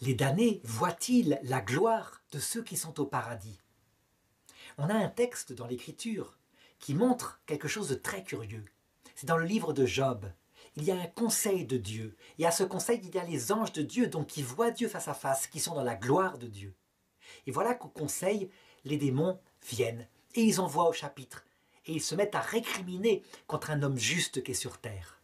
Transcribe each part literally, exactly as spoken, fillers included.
Les damnés voient-ils la gloire de ceux qui sont au paradis? On a un texte dans l'Écriture qui montre quelque chose de très curieux. C'est dans le livre de Job. Il y a un conseil de Dieu. Et à ce conseil, il y a les anges de Dieu, donc qui voient Dieu face à face, qui sont dans la gloire de Dieu. Et voilà qu'au conseil, les démons viennent et ils envoient au chapitre. Et ils se mettent à récriminer contre un homme juste qui est sur terre.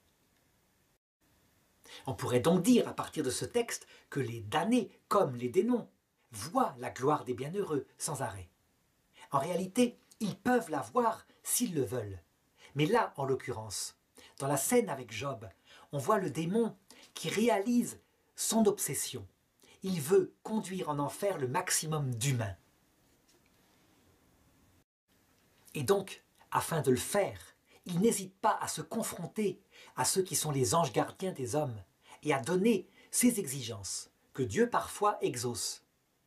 On pourrait donc dire, à partir de ce texte, que les damnés, comme les démons, voient la gloire des bienheureux sans arrêt. En réalité, ils peuvent la voir s'ils le veulent. Mais là, en l'occurrence, dans la scène avec Job, on voit le démon qui réalise son obsession. Il veut conduire en enfer le maximum d'humains. Et donc, afin de le faire, il n'hésite pas à se confronter à ceux qui sont les anges gardiens des hommes et à donner ses exigences que Dieu parfois exauce.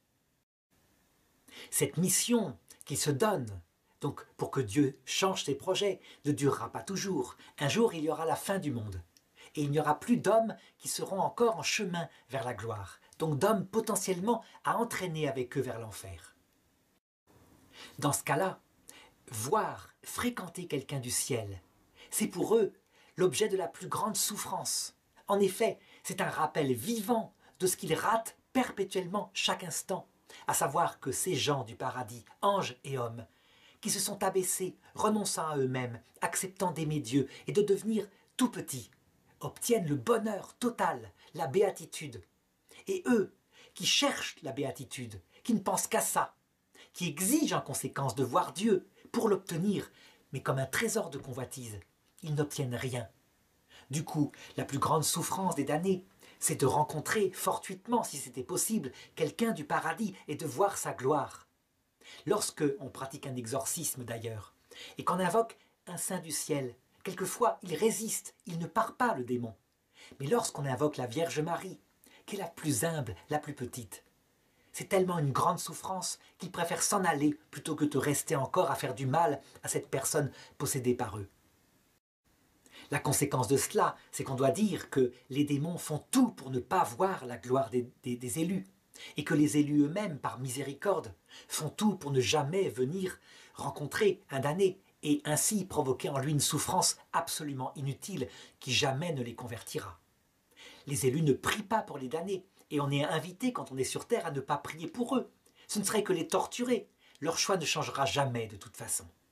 Cette mission qu'il se donne, donc pour que Dieu change ses projets, ne durera pas toujours. Un jour, il y aura la fin du monde. Et il n'y aura plus d'hommes qui seront encore en chemin vers la gloire. Donc d'hommes potentiellement à entraîner avec eux vers l'enfer. Dans ce cas-là, voir, fréquenter quelqu'un du ciel, c'est pour eux l'objet de la plus grande souffrance. En effet, c'est un rappel vivant de ce qu'ils ratent perpétuellement chaque instant, à savoir que ces gens du paradis, anges et hommes, qui se sont abaissés, renonçant à eux-mêmes, acceptant d'aimer Dieu et de devenir tout petits, obtiennent le bonheur total, la béatitude. Et eux, qui cherchent la béatitude, qui ne pensent qu'à ça, qui exigent en conséquence de voir Dieu pour l'obtenir, mais comme un trésor de convoitise, ils n'obtiennent rien. Du coup, la plus grande souffrance des damnés, c'est de rencontrer fortuitement, si c'était possible, quelqu'un du paradis et de voir sa gloire. Lorsque on pratique un exorcisme d'ailleurs, et qu'on invoque un saint du ciel, quelquefois il résiste, il ne part pas le démon. Mais lorsqu'on invoque la Vierge Marie, qui est la plus humble, la plus petite, c'est tellement une grande souffrance qu'il préfère s'en aller plutôt que de rester encore à faire du mal à cette personne possédée par eux. La conséquence de cela, c'est qu'on doit dire que les démons font tout pour ne pas voir la gloire des, des, des élus, et que les élus eux-mêmes, par miséricorde, font tout pour ne jamais venir rencontrer un damné, et ainsi provoquer en lui une souffrance absolument inutile qui jamais ne les convertira. Les élus ne prient pas pour les damnés, et on est invité quand on est sur terre à ne pas prier pour eux. Ce ne serait que les torturer. Leur choix ne changera jamais de toute façon.